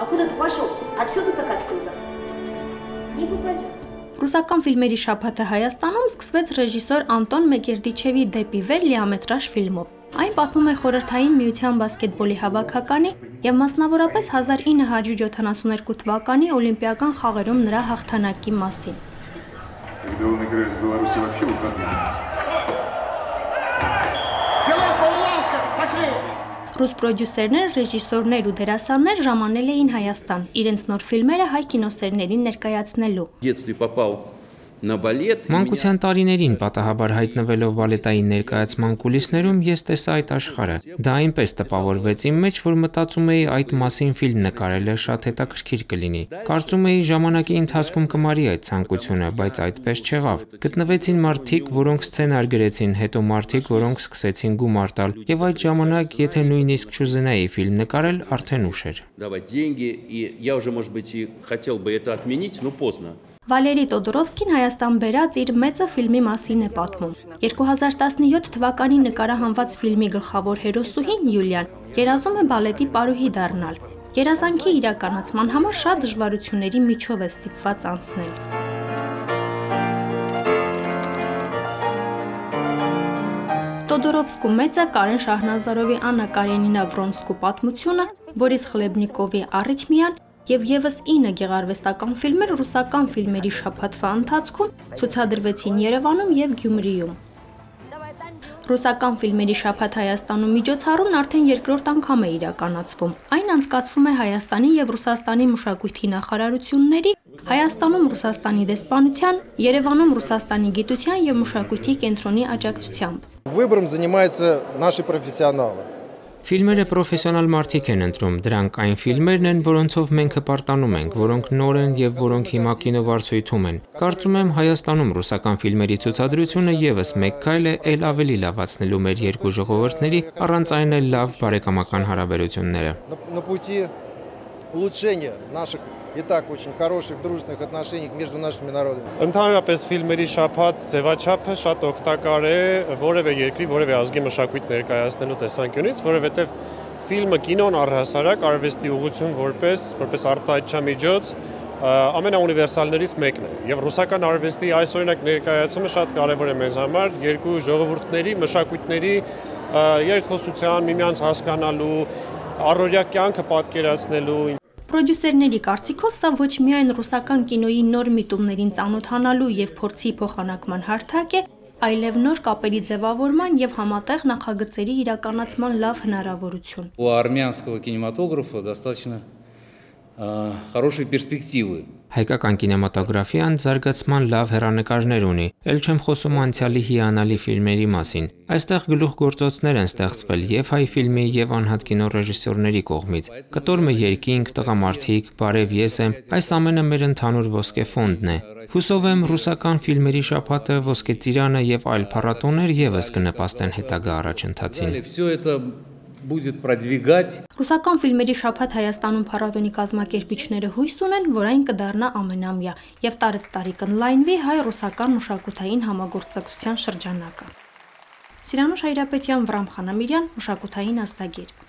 А куда ты пошел? Отсюда так отсюда. Не попадет. Ռուսական ֆիլմերի շաբաթը Հայաստանում սկսվեց ռեժիսոր Անտոն Մեգերդիչևի «Դեպի վեր» լիամետրաժ ֆիլմով։ Այն պատմում է Խորհրդային Միության բասկետբոլի հավաքականի եւ մասնավորապես 1972 թվականի Օլիմպիական խաղերում նրա հաղթանակի մասին։ Ռուս պրոդյուսերներ, ռեժիսորներ ու դերասաններ ժամանել էին Հայաստան, իրենց նոր ֆիլմերը հայ կինոսերներին ներկայացնելու։ Մանկության տարիներին պատահաբար հայտնվելով բալետային ներկայացման կուլիսներում ես տեսա այդ աշխարհը։ Դա այնպես տպավորվեց իմ մեջ, որ մտածում էի այդ մասին ֆիլմ նկարելը շատ հետաքրքիր կլինի։ Կարծում էի ժամանակի ընթացքում կմարի այդ ցանկությունը, բայց այդպես չեղավ։ Գտնվեցին մարդիկ, որոնք սցենար գրեցին, հետո մարդիկ, որոնք սկսեցին գումար տալ, եւ այդ ժամանակ, եթե նույնիսկ չուզենայի ֆիլմ նկարել, արդեն ուշ էր։ Վալերի Տոդորովսկին Հայաստան բերած իր մեծը ֆիլմի մասին է պատմում։ 2017 թվականի նկարահանված ֆիլմի գլխավոր հերոսուհին Յուլիան երազում է բալետի պարուհի դառնալ։ Երազանքի իրականացման համար շատ դժվարությունների միջով է ստիպված անցնել։ Տոդորովսկու մեծը Կարեն Շահնազարովի Աննա Կարենինա Վրոնսկու պատմությունը, Բորիս Խլեբնիկովի Առիթմիան եւ եւս 9 գեղարվեստական ֆիլմեր ռուսական ֆիլմերի շաբաթվա ընթացքում ցուցադրվեցին Երևանում եւ Գյումրիում։ Ռուսական ֆիլմերի շաբաթ Հայաստանում միջոցառումն արդեն երկրորդ անգամ է իրականացվում։ Այն անցկացվում է Հայաստանի եւ Ռուսաստանի մշակույթի նախարարությունների, Հայաստանում Ռուսաստանի դեսպանության, Երևանում Ռուսաստանի գիտության եւ մշակույթի կենտրոնի աջակցությամբ։ Выбором занимаются наши профессионалы. Ֆիլմերը պրոֆեսիոնալ մարդիկ են ընտրում, դրանք այն ֆիլմերն են, որոնցով մենք հպարտանում ենք, որոնք նոր են եւ որոնք հիմա կինովարձույթում են։ Կարծում եմ Հայաստանում ռուսական ֆիլմերի ցուցադրությունը եւս մեկ քայլ է ել ավելի լավացնելու մեր երկու ժողովուրդների, առանց այն էլ լավ բարեկամական հարաբերությունները։ На пути улучшения наших и так очень хороших дружественных отношений между нашими народами. Ընդհանրապես ֆիլմերի շաբաթ ձևաչափը շատ օգտակար է որևէ երկրի, որևէ ազգի մշակույթ ներկայացնելու տեսանկյունից, որովհետև ֆիլմը կինոն առհասարակ արվեստի ուղղություն որպես արտահայտչամիջոց ամենաունիվերսալներից մեկն է։ Եվ ռուսական արվեստի այս օրինակ ներկայացումը շատ կարևոր է մեզ համար երկու ժողովուրդների, մշակույթների երկխոսության, միմյանց հասկանալու, առօրյա կյանքը պատկերացնելու։ Պրոդյուսերների կարծիքով սա ոչ միայն ռուսական կինոյի նոր միտումներին ծանոթանալու եւ փորձի փոխանակման հարթակ է, այլև նոր կապերի ձևավորման եւ համատեղ նախագծերի իրականացման լավ հնարավորություն։ У армянского кинематографа достаточно хорошие перспективы. Հայկական կինեմատոգրաֆիան զարգացման լավ հեռանկարներ ունի, ել չեմ խոսում անցյալի հիանալի ֆիլմերի մասին։ Այստեղ գլուխգործոցներ են ստեղծվել եւ հայ ֆիլմի եւ անհատ կինոռեժիսորների կողմից։ Կտորը երկինք, տղամարդիկ, բարև ես եմ, այս ամենը մեր ընդհանուր ոսկե ֆոնդն է։ Հուսով եմ ռուսական ֆիլմերի շաբաթը, ոսկե ծիրանը եւ այլ փառատոներ եւս կնպաստեն հետագա առաջընթացին։ Будет продвигать. Ռուսական ֆիլմերի շաբաթ Հայաստանում փառատոնի կազմակերպիչները հույս ունեն, որ այն կդառնա ամենամյա եւ տարեցտարի կընդլայնվի հայ-ռուսական մշակութային համագործակցության շրջանակը։ Սիրանուշ Հայրապետյան, Վրամ Խանամիրյան, մշակութային ազդագիր։